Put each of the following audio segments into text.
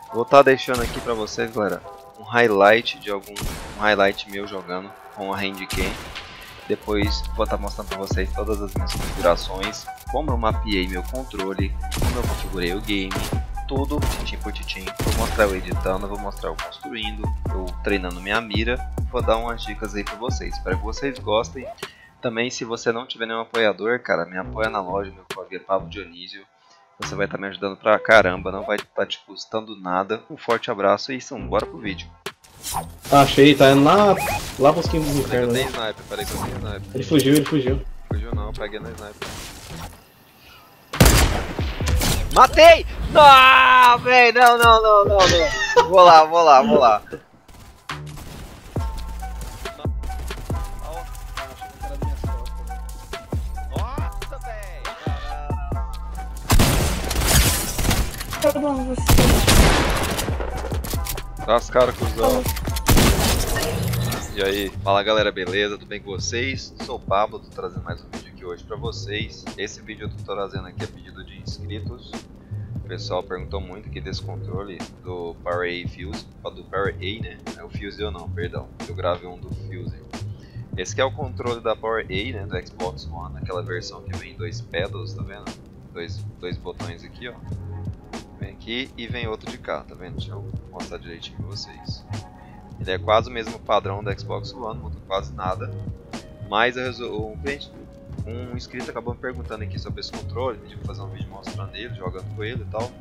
Vou estar deixando aqui pra vocês, galera, um highlight meu jogando com a handcam. Depois vou estar mostrando pra vocês todas as minhas configurações, como eu mapeei meu controle, como eu configurei o game, tudo titim por titim. Vou mostrar eu editando, vou mostrar eu construindo, eu treinando minha mira. Vou dar umas dicas aí pra vocês, espero que vocês gostem. Também, se você não tiver nenhum apoiador, cara, me apoia na loja, meu código é Pablo Dionísio. Você vai estar me ajudando pra caramba, não vai estar te custando nada. Um forte abraço e bora pro vídeo. Achei, tá indo lá pros quintos do inferno, Tem né? sniper, peraí que eu tenho sniper. Ele fugiu. Fugiu não, peguei na sniper. Matei! Não, véi, não. Vou lá. Nossa, véi! Tá bom, você. Dá as caras, cuzão. E aí, fala galera, beleza? Tudo bem com vocês? Sou o Pablo, tô trazendo mais um vídeo aqui hoje pra vocês. Esse vídeo eu tô trazendo aqui a pedido de inscritos. O pessoal perguntou muito aqui desse controle do Power A Fuse, do Power A, né? É o Fuse eu não, perdão. Eu gravei um do Fuse. Esse aqui é o controle da Power A, né? Do Xbox One, aquela versão que vem dois pedals, tá vendo? Dois botões aqui, ó. Vem aqui e vem outro de cá, tá vendo? Deixa eu mostrar direitinho pra vocês. Ele é quase o mesmo padrão do Xbox One, não muda quase nada. Mas um inscrito acabou me perguntando aqui sobre esse controle, pediu pra fazer um vídeo mostrando ele, jogando com ele e tal.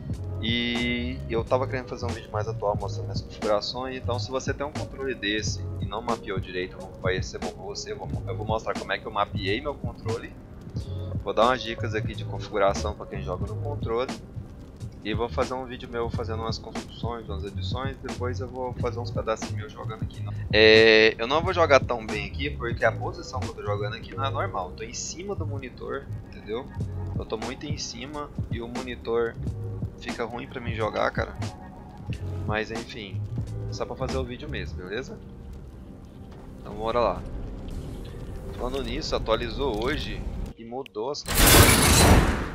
E eu tava querendo fazer um vídeo mais atual mostrando as configurações, então se você tem um controle desse e não mapeou direito, vai ser bom pra você. Eu vou mostrar como é que eu mapeei meu controle. Vou dar umas dicas aqui de configuração para quem joga no controle. E vou fazer um vídeo meu fazendo umas construções, umas edições. Depois eu vou fazer uns pedacinhos meus jogando aqui. Eu não vou jogar tão bem aqui porque a posição que eu tô jogando aqui não é normal. Eu tô em cima do monitor, entendeu? Eu tô muito em cima e o monitor fica ruim pra mim jogar, cara. Mas enfim, só pra fazer o vídeo mesmo, beleza? Então bora lá. Falando nisso, atualizou hoje e mudou as configurações.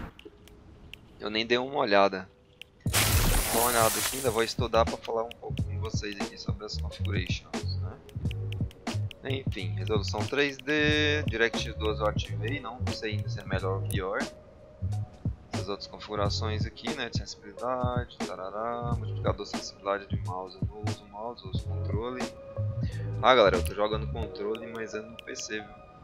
Eu nem dei uma olhada. Vou dar uma olhada aqui, ainda vou estudar para falar um pouco com vocês aqui sobre as configurations, né? Enfim, resolução 3D, DirectX 12 eu ativei, não sei ainda se é melhor ou pior. Essas outras configurações aqui, né, de sensibilidade, tarará, multiplicador de sensibilidade de mouse, eu não uso mouse, eu uso controle. Ah galera, eu tô jogando controle, mas é no PC,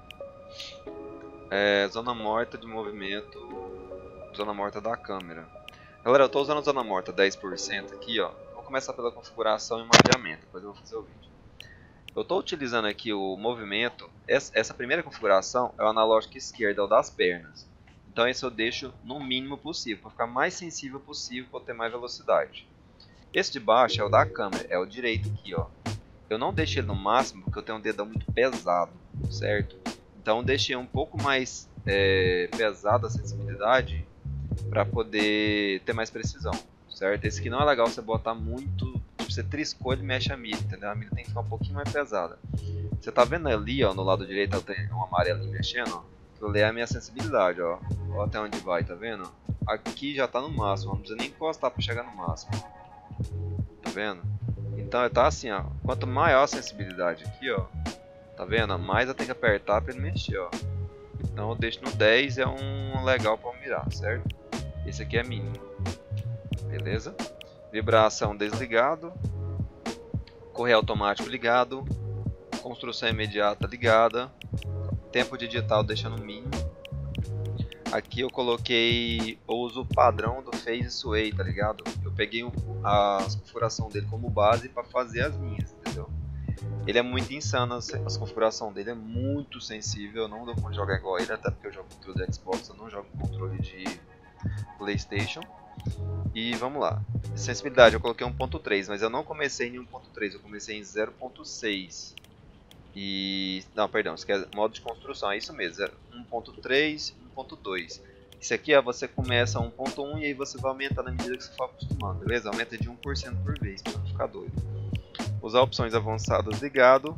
viu? Zona morta de movimento, zona morta da câmera. Galera, eu estou usando a zona morta 10% aqui, ó. Vou começar pela configuração e mapeamento, depois eu vou fazer o vídeo. Eu estou utilizando aqui o movimento. Essa primeira configuração é o analógico esquerdo, é o das pernas. Então esse eu deixo no mínimo possível, para ficar mais sensível possível, para ter mais velocidade. Esse de baixo é o da câmera, é o direito aqui, ó. Eu não deixei ele no máximo porque eu tenho um dedão muito pesado, certo? Então eu deixei um pouco mais pesado a sensibilidade, para poder ter mais precisão, certo? Esse aqui não é legal você botar muito, tipo, você triscou ele mexe a mira, entendeu? A mira tem que ficar um pouquinho mais pesada. Você tá vendo ali, ó, no lado direito tem um amarelinho mexendo, ó? Aquilo ali é a minha sensibilidade, ó. Ó até onde vai, tá vendo? Aqui já tá no máximo, não precisa nem encostar para chegar no máximo. Tá vendo? Então tá assim, ó. Quanto maior a sensibilidade aqui, ó, tá vendo? Mais eu tenho que apertar para ele mexer, ó. Então eu deixo no 10, é um legal para mirar, certo? Esse aqui é mínimo, beleza? Vibração desligado, correio automático ligado, construção imediata ligada, tempo digital deixando mínimo. Aqui eu coloquei o uso padrão do Phase Sway, tá ligado? Eu peguei a configuração dele como base para fazer as minhas, entendeu? Ele é muito insano, a configuração dele é muito sensível, eu não dou conta de jogar igual ele, até porque eu jogo controle de Xbox, eu não jogo controle de PlayStation. E vamos lá. Sensibilidade eu coloquei 1.3, mas eu não comecei em 1.3, eu comecei em 0.6. E não, perdão, isso aqui é modo de construção, é isso mesmo, 1.3, 1.2. Isso aqui é você começa 1.1 e aí você vai aumentar na medida que você for acostumando, beleza? Aumenta de 1% por vez, pra não ficar doido. Usar opções avançadas ligado.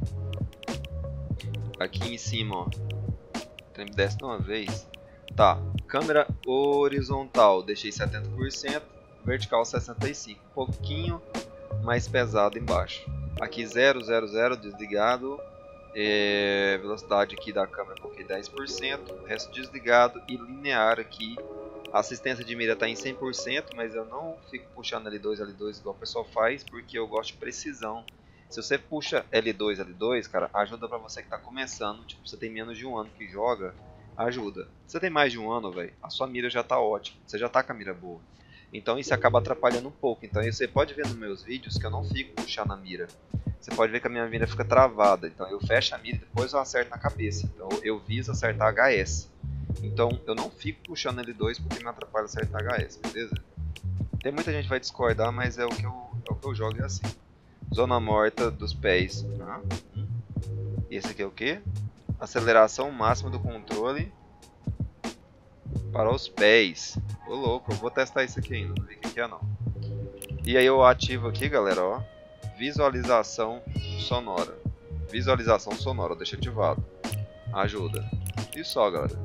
Aqui em cima, ó, trem desce de uma vez. Tá, câmera horizontal deixei 70%, vertical 65, um pouquinho mais pesado embaixo. Aqui 000 desligado, velocidade aqui da câmera coloquei 10%, resto desligado e linear aqui. A assistência de mira está em 100%, mas eu não fico puxando L2 igual o pessoal faz, porque eu gosto de precisão. Se você puxa L2, cara, ajuda pra você que tá começando, tipo, você tem menos de um ano que joga, ajuda. Se você tem mais de um ano, velho, a sua mira já tá ótima, você já tá com a mira boa. Então isso acaba atrapalhando um pouco, então você pode ver nos meus vídeos que eu não fico puxando a mira. Você pode ver que a minha mira fica travada, então eu fecho a mira e depois eu acerto na cabeça. Então eu viso acertar HS. Então eu não fico puxando L2 porque me atrapalha acertar HS, beleza? Tem muita gente que vai discordar, mas é o que eu jogo, é assim. Zona morta dos pés. Esse aqui é o que? Aceleração máxima do controle para os pés. Ô louco, eu vou testar isso aqui ainda, não vi o que é não. E aí eu ativo aqui, galera, ó, visualização sonora. Visualização sonora, deixa ativado. Ajuda. E só, galera.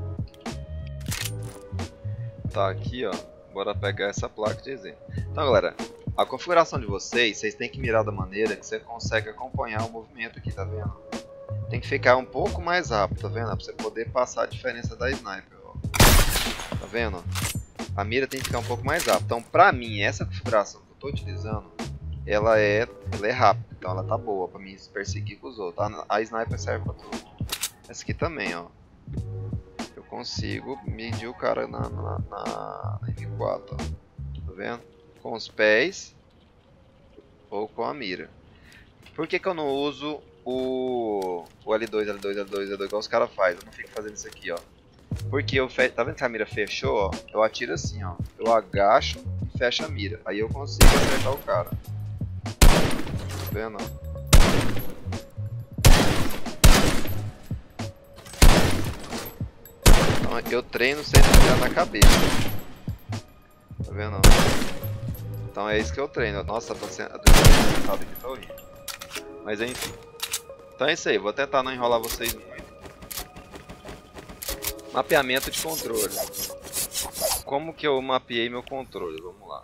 Tá aqui, ó. Bora pegar essa placa de exemplo. Então, galera, a configuração de vocês têm que mirar da maneira que você consegue acompanhar o movimento aqui, tá vendo? Tem que ficar um pouco mais rápido, tá vendo? Pra você poder passar a diferença da sniper, ó. Tá vendo? A mira tem que ficar um pouco mais rápida. Então, pra mim, essa configuração que eu tô utilizando, ela é rápida. Então, ela tá boa pra mim se perseguir com os outros. A sniper serve pra tudo. Essa aqui também, ó. Eu consigo medir o cara na M4, ó. Tá vendo? Com os pés ou com a mira. Por que eu não uso o L2 igual os caras fazem? Eu não fico fazendo isso aqui, ó. Porque tá vendo que a mira fechou, ó? Eu atiro assim, ó. Eu agacho e fecho a mira. Aí eu consigo acertar o cara. Tá vendo, ó? Então eu treino sem mirar na cabeça. Tá vendo, ó? Então é isso que eu treino. Nossa, tô sentado aqui, tá horrível. Mas enfim. Então é isso aí, vou tentar não enrolar vocês muito. Mapeamento de controle. Como que eu mapeei meu controle? Vamos lá.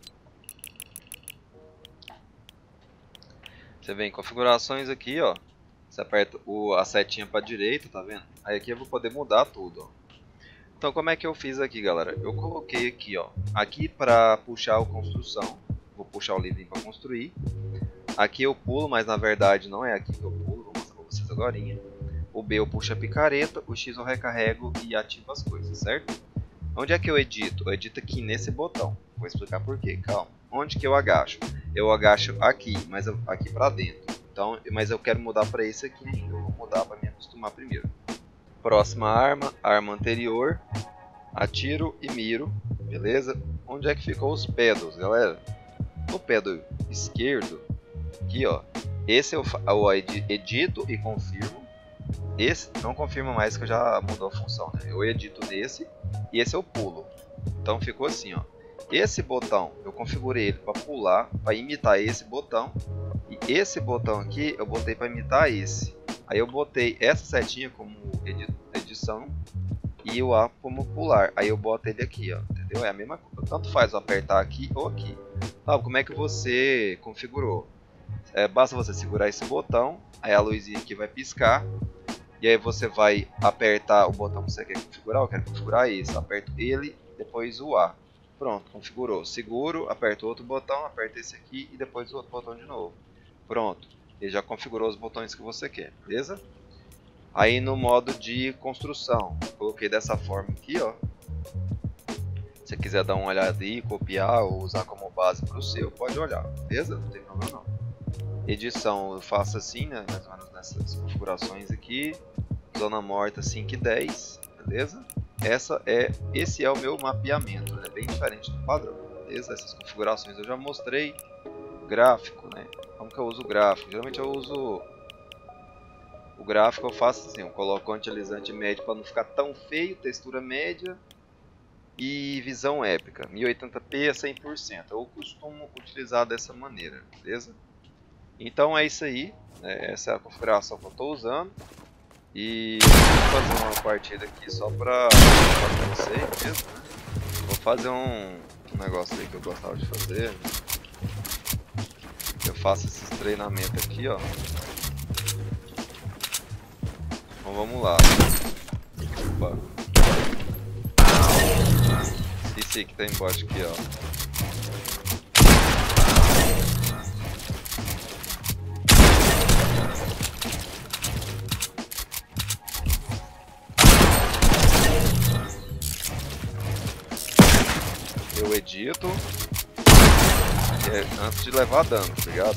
Você vem em configurações aqui, ó. Você aperta a setinha para direita, tá vendo? Aí aqui eu vou poder mudar tudo, ó. Então como é que eu fiz aqui, galera? Eu coloquei aqui, ó, aqui para puxar a construção. Vou puxar o livrinho para construir. Aqui eu pulo, mas na verdade não é aqui que eu pulo. Vou mostrar para vocês agora. O B eu puxo a picareta, o X eu recarrego e ativo as coisas, certo? Onde é que eu edito? Eu edito aqui nesse botão. Vou explicar por quê, calma. Onde que eu agacho? Eu agacho aqui, mas aqui para dentro. Então, mas eu quero mudar para esse aqui ainda. Eu vou mudar para me acostumar primeiro. Próxima arma, arma anterior, atiro e miro, beleza? Onde é que ficou os pedals, galera? No pedal esquerdo, aqui ó, esse eu edito e confirmo. Esse não confirma mais que eu já mudou a função, né? Eu edito nesse e esse eu pulo. Então ficou assim, ó. Esse botão eu configurei ele para pular, para imitar esse botão. E esse botão aqui eu botei para imitar esse. Aí eu botei essa setinha como edição e o A como pular. Aí eu boto ele aqui, ó, entendeu? É a mesma coisa. Tanto faz eu apertar aqui ou aqui. Tá, como é que você configurou? Basta você segurar esse botão, aí a luzinha aqui vai piscar. E aí você vai apertar o botão que você quer configurar. Eu quero configurar esse. Aperto ele, depois o A. Pronto, configurou. Seguro, aperto outro botão, aperto esse aqui e depois o outro botão de novo. Pronto. Ele já configurou os botões que você quer, beleza? Aí no modo de construção, coloquei dessa forma aqui, ó. Se você quiser dar uma olhada aí, copiar ou usar como base para o seu, pode olhar, beleza? Não tem problema não. Edição eu faço assim, né? Mais ou menos nessas configurações aqui. Zona morta 5 e 10, beleza? Esse é o meu mapeamento, é bem diferente do padrão, beleza? Essas configurações eu já mostrei. Gráfico, né? Como que eu uso o gráfico? Geralmente eu uso o gráfico, eu faço assim, eu coloco anti-alisante médio para não ficar tão feio, textura média e visão épica, 1080p a 100%. Eu costumo utilizar dessa maneira, beleza? Então é isso aí, essa é a configuração que eu estou usando. E vou fazer uma partida aqui só para vocês mesmo, né? Vou fazer um negócio aí que eu gostava de fazer. Eu faço esses treinamentos aqui, ó. Então vamos lá. Opa. Esqueci que tem bot aqui, ó. Eu edito antes de levar dano, tá ligado?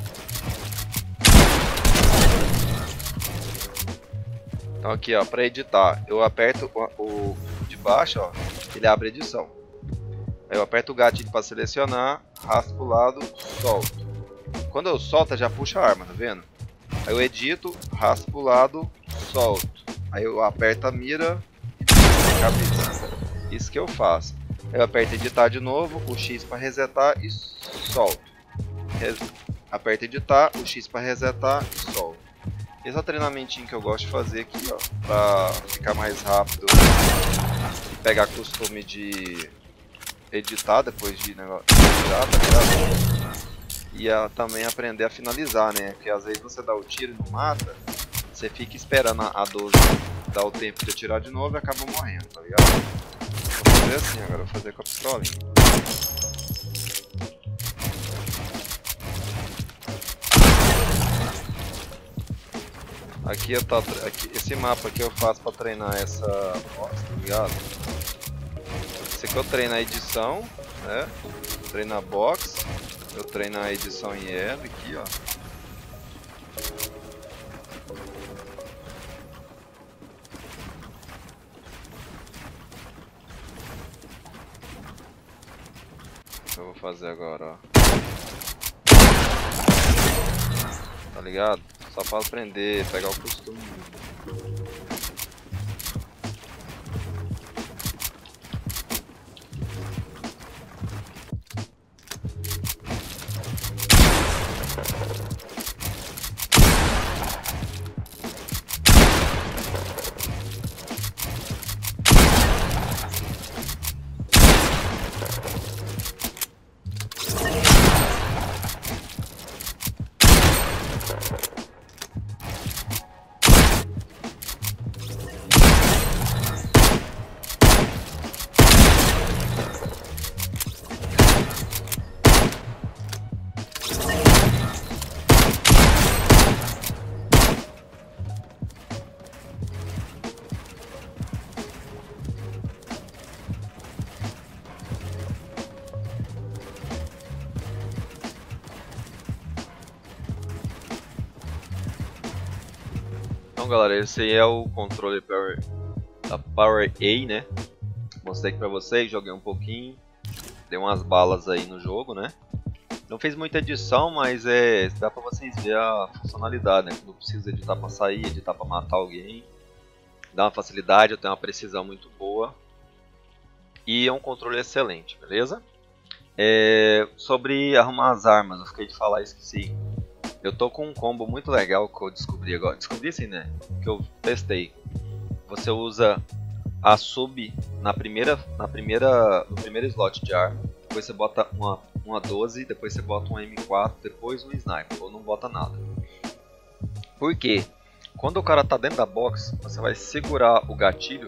Então aqui, ó, para editar, eu aperto o de baixo, ó, ele abre edição. Aí eu aperto o gatilho para selecionar, arrasto pro lado, solto. Quando eu solto, já puxa a arma, tá vendo? Aí eu edito, arrasto pro lado, solto. Aí eu aperto a mira e puxo a cabeça. Isso que eu faço. Eu aperto editar de novo, o X para resetar e solto. Aperto editar, o X para resetar e solto. Esse é o treinamentinho que eu gosto de fazer aqui, ó, para ficar mais rápido e pegar costume de editar depois de tirar, tá ligado? E também aprender a finalizar, né? Porque às vezes você dá o tiro e não mata, você fica esperando a 12 dar o tempo de atirar de novo e acaba morrendo, tá ligado? Vou fazer assim agora, vou fazer com a pistolinha. Aqui esse mapa aqui eu faço pra treinar essa box, tá ligado? Esse aqui eu treino a edição, né? Treino a box, eu treino a edição em L aqui, ó. Eu vou fazer agora, ó. Tá ligado? Só pra aprender, pegar o costume. Então galera, esse aí é o controle da Power A, né? Mostrei aqui pra vocês, joguei um pouquinho, dei umas balas aí no jogo, né? Não fez muita edição, mas dá pra vocês verem a funcionalidade, né? Não precisa editar pra sair, editar pra matar alguém. Dá uma facilidade, eu tenho uma precisão muito boa. E é um controle excelente, beleza? Sobre arrumar as armas, eu fiquei de falar e esqueci. Eu tô com um combo muito legal que eu descobri agora. Descobri assim, né? Que eu testei. Você usa a sub no primeiro slot de arma. Depois você bota uma 12, depois você bota um M4, depois um sniper. Ou não bota nada. Por quê? Quando o cara tá dentro da box, você vai segurar o gatilho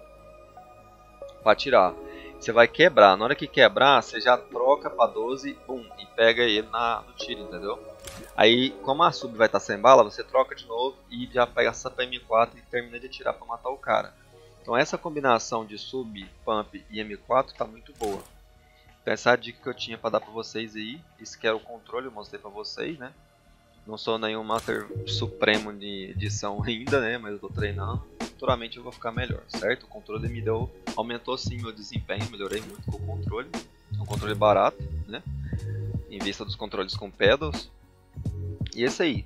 para atirar. Você vai quebrar. Na hora que quebrar, você já troca pra 12, bum, e pega ele no tiro, entendeu? Aí, como a sub vai estar sem bala, você troca de novo e já pega essa M4 e termina de atirar para matar o cara. Então essa combinação de sub, pump e M4 tá muito boa. Então essa é a dica que eu tinha para dar para vocês aí. Esse que era o controle, eu mostrei para vocês, né? Não sou nenhum Master Supremo de edição ainda, né? Mas eu tô treinando. Futuramente eu vou ficar melhor, certo? O controle aumentou sim meu desempenho, melhorei muito com o controle. É um controle barato, né? Em vista dos controles com pedals. E esse aí.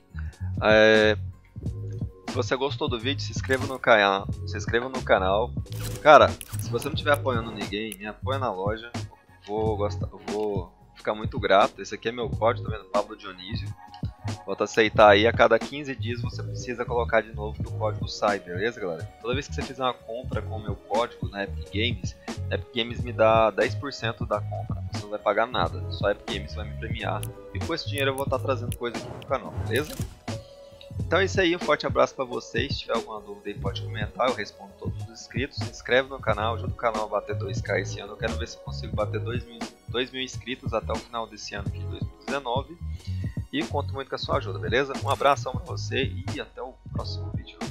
Se você gostou do vídeo, se inscreva no canal. Cara, se você não estiver apoiando ninguém, me apoia na loja. Vou ficar muito grato. Esse aqui é meu código, tá vendo? Pablo Dionísio. Volta a aceitar aí, a cada 15 dias você precisa colocar de novo que o código sai, beleza galera? Toda vez que você fizer uma compra com o meu código na Epic Games me dá 10% da compra, você não vai pagar nada, só a Epic Games vai me premiar e com esse dinheiro eu vou estar trazendo coisa aqui pro canal, beleza? Então é isso aí, um forte abraço para vocês, se tiver alguma dúvida aí pode comentar, eu respondo todos os inscritos, se inscreve no canal, ajuda o canal a bater 2k esse ano, eu quero ver se eu consigo bater 2 mil inscritos até o final desse ano aqui de 2019 e conto muito com a sua ajuda, beleza? Um abração para você e até o próximo vídeo.